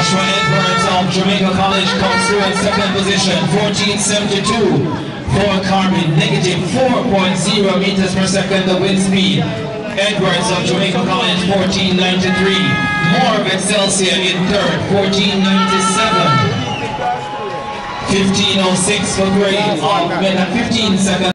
Joshua Edwards of Jamaica College comes through in second position, 14.72 for Carmen, negative 4.0 meters per second the wind speed. Edwards of Jamaica College, 14.93. More of Excelsior in third, 14.97. 15.06 for Gray of 15 seconds.